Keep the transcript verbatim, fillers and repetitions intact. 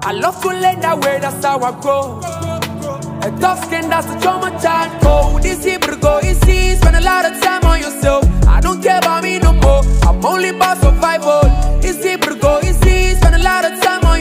I love to lay that way, that's how I grow. A tough skin, that's a trauma child. Cold, this Hebrew go, it's easy.